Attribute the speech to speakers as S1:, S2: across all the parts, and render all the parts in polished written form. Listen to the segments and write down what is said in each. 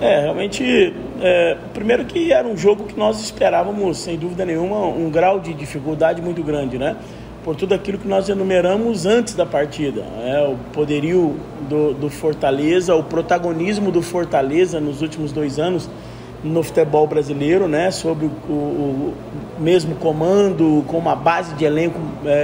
S1: Realmente, primeiro que era um jogo que nós esperávamos, sem dúvida nenhuma, um grau de dificuldade muito grande, né? Por tudo aquilo que nós enumeramos antes da partida. O poderio do Fortaleza, o protagonismo do Fortaleza nos últimos 2 anos no futebol brasileiro, né? Sob o mesmo comando, com uma base de elenco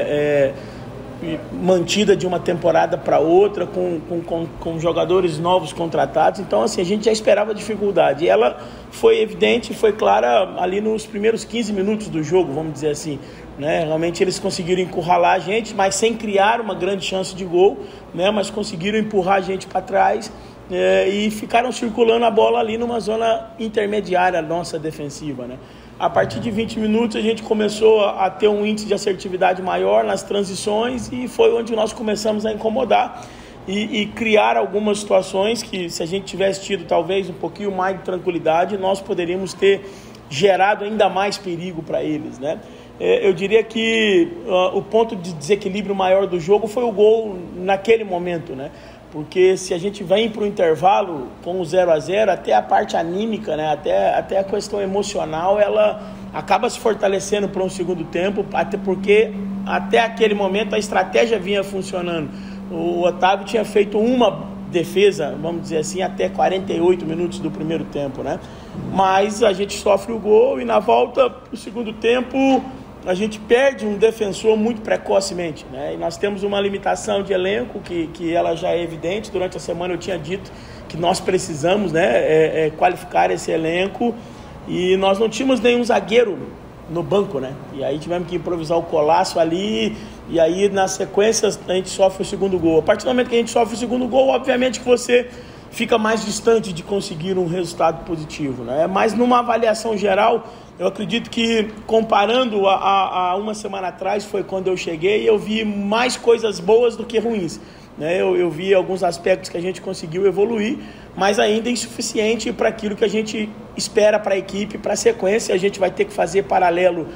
S1: mantida de uma temporada para outra, com jogadores novos contratados. Então, assim, a gente já esperava dificuldade. E ela foi evidente, foi clara ali nos primeiros 15 minutos do jogo, vamos dizer assim, né? Realmente eles conseguiram encurralar a gente, mas sem criar uma grande chance de gol, né? Mas conseguiram empurrar a gente para trás e ficaram circulando a bola ali numa zona intermediária nossa defensiva, né? A partir de 20 minutos a gente começou a ter um índice de assertividade maior nas transições e foi onde nós começamos a incomodar e criar algumas situações que, se a gente tivesse tido talvez um pouquinho mais de tranquilidade, nós poderíamos ter gerado ainda mais perigo para eles, né? Eu diria que o ponto de desequilíbrio maior do jogo foi o gol naquele momento, né? Porque se a gente vem para o intervalo com o 0-0, até a parte anímica, né? até a questão emocional, ela acaba se fortalecendo para um segundo tempo, até porque até aquele momento a estratégia vinha funcionando. O Otávio tinha feito uma defesa, vamos dizer assim, até 48 minutos do primeiro tempo, né? Mas a gente sofre o gol e na volta do segundo tempo a gente perde um defensor muito precocemente, né? E nós temos uma limitação de elenco que ela já é evidente. Durante a semana eu tinha dito que nós precisamos, né, qualificar esse elenco e nós não tínhamos nenhum zagueiro no banco, né? E aí tivemos que improvisar o Colasso ali e aí na sequência a gente sofre o segundo gol. A partir do momento que a gente sofre o segundo gol, obviamente que você fica mais distante de conseguir um resultado positivo, né? Mas numa avaliação geral, eu acredito que, comparando a uma semana atrás, foi quando eu cheguei, eu vi mais coisas boas do que ruins, né? Eu vi alguns aspectos que a gente conseguiu evoluir, mas ainda insuficiente para aquilo que a gente espera para a equipe, para a sequência. A gente vai ter que fazer paralelo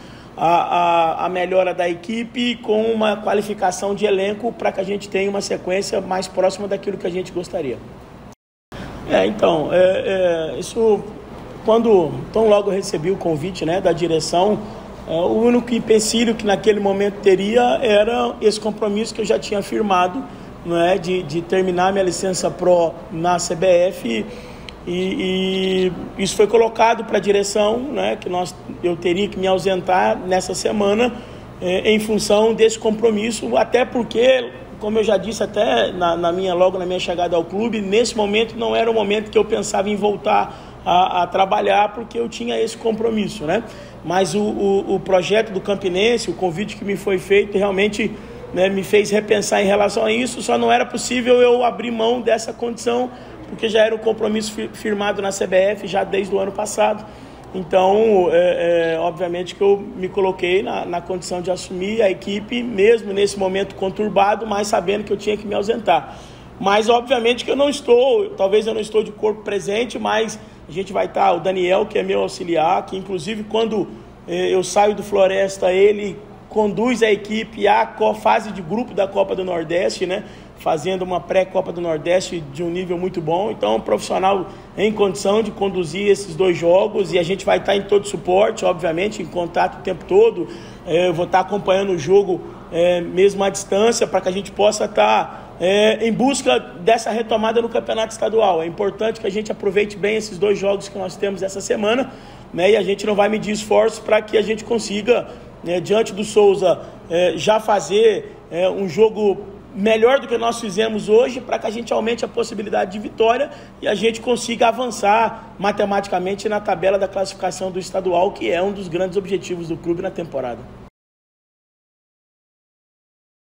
S1: a melhora da equipe com uma qualificação de elenco para que a gente tenha uma sequência mais próxima daquilo que a gente gostaria. Isso... Então logo eu recebi o convite, né, da direção, o único empecilho que naquele momento teria era esse compromisso que eu já tinha firmado, né, de terminar minha licença Pro na CBF e isso foi colocado para a direção, né, que eu teria que me ausentar nessa semana em função desse compromisso, até porque, como eu já disse até logo na minha chegada ao clube, nesse momento não era o momento que eu pensava em voltar a trabalhar, porque eu tinha esse compromisso, né? Mas o projeto do Campinense, o convite que me foi feito, realmente, né, me fez repensar em relação a isso. Só não era possível eu abrir mão dessa condição, porque já era um compromisso firmado na CBF já desde o ano passado. Então, obviamente que eu me coloquei na condição de assumir a equipe, mesmo nesse momento conturbado, mas sabendo que eu tinha que me ausentar. Mas, obviamente, que talvez eu não estou de corpo presente, mas a gente vai estar, o Daniel, que é meu auxiliar, que inclusive quando eu saio do Floresta, ele conduz a equipe à fase de grupo da Copa do Nordeste, né? Fazendo uma pré-Copa do Nordeste de um nível muito bom. Então, um profissional em condição de conduzir esses 2 jogos, e a gente vai estar em todo suporte, obviamente, em contato o tempo todo. Eu vou estar acompanhando o jogo mesmo à distância, para que a gente possa estar em busca dessa retomada no campeonato estadual. É importante que a gente aproveite bem esses 2 jogos que nós temos essa semana, né? E a gente não vai medir esforços para que a gente consiga, diante do Souza, já fazer um jogo melhor do que nós fizemos hoje, para que a gente aumente a possibilidade de vitória e a gente consiga avançar matematicamente na tabela da classificação do estadual, que é um dos grandes objetivos do clube na temporada.